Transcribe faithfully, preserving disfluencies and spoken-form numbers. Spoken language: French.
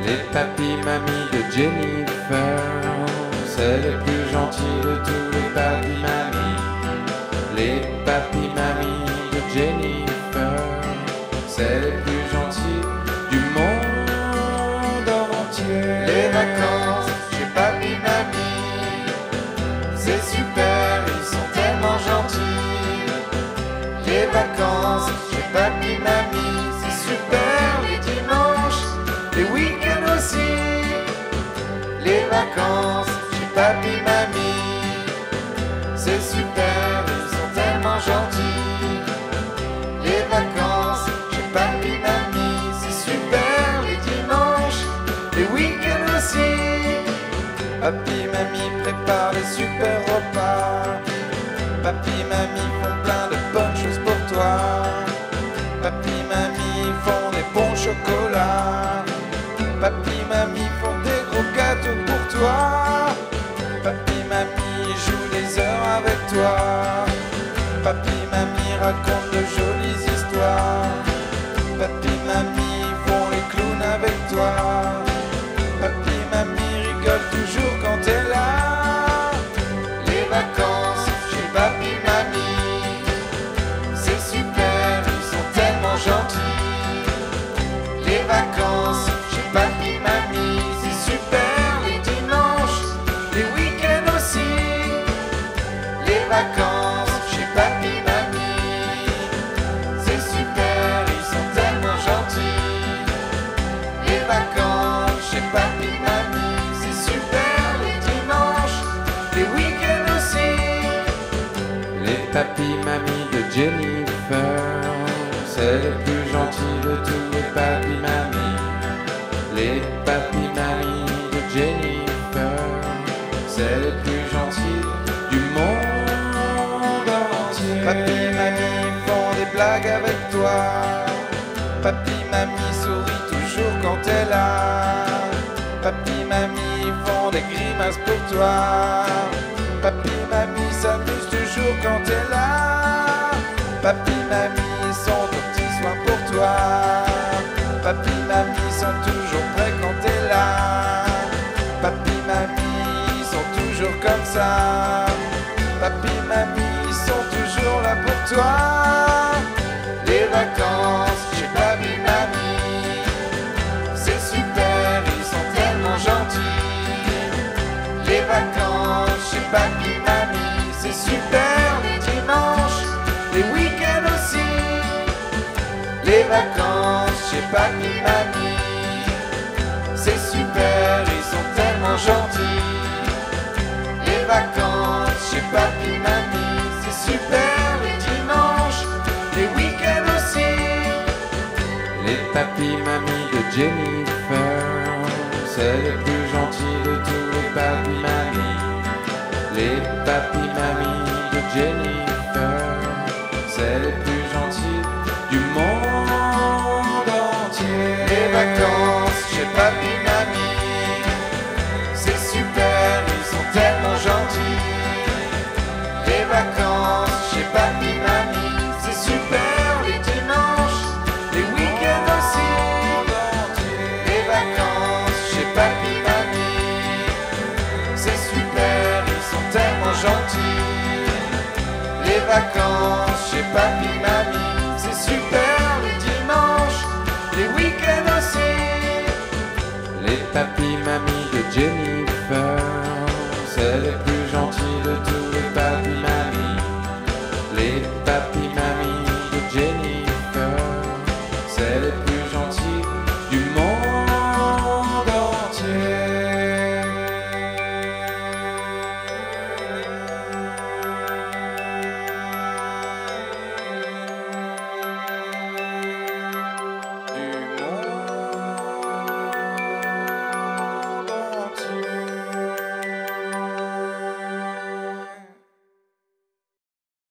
Les papis mamies de Jennifer, c'est les plus gentils de tous les papis mamies. Les papis mamies de Jennifer, c'est les plus gentils du monde entier. Les vacances chez papy mamie, c'est super, ils sont tellement gentils. Les vacances chez papy mamie, c'est super, les dimanches, les week-ends aussi. Les vacances chez papy mamie, c'est super, ils sont tellement gentils. Les vacances chez papy mamie, c'est super, les dimanches, les week-ends aussi. Papy mamie prépare des super repas. Papy mamie font plein de bonnes choses pour toi. Papy mamie font des bons chocolats. Papy mamie font des gros gâteaux pour toi. Papy mamie joue des heures avec toi. Papy mamie raconte de jolies histoires. Papy mamie font les clowns avec toi. Papy mamie rigole toujours quand t'es là. Les vacances chez papy mamie, c'est super, ils sont tellement gentils. Les vacances chez papy mamie, c'est super, les dimanches, les week-ends aussi. Les vacances chez papy mamie, c'est super, ils sont tellement gentils. Les vacances chez papy mamie, c'est super, les dimanches, les week-ends aussi. Les papis mamies de Jennifer, c'est les plus gentils de tous les papis mamies. Les papis mamies de Jennifer, c'est les plus gentils du monde entier. Papy mamie font des blagues avec toi. Papy mamie sourit toujours quand t'es là. Papy mamie font des grimaces pour toi. Papy mamie s'amuse toujours quand t'es là. Papy mamie sont aux petits soins pour toi. Papy mamie sont toujours prêts quand t'es là. Papy mamie sont toujours comme ça. Papy mamie sont toujours là pour toi. Les vacances chez papy mamie, c'est super, ils sont tellement gentils. Les vacances chez papy mamie, c'est super, les dimanches, les week-ends aussi. Les vacances chez papy mamie, c'est super, ils sont tellement gentils. Les vacances chez papy mamie, c'est super, les dimanches, les week-ends aussi. Les papis mamies de Jennifer, c'est les plus gentils de tous les papis mamies. Les papis mamies de Jennifer, c'est les plus gentils du monde entier. Les vacances chez papy mamie, c'est super, ils sont tellement gentils. Les vacances chez papy mamie, c'est super, les dimanches, les week-ends aussi. Les vacances chez papy mamie, c'est super, ils sont tellement gentils. Les vacances chez papy mamie, c'est super, les dimanches, les week-ends aussi. Les papis mamies de Jennifer,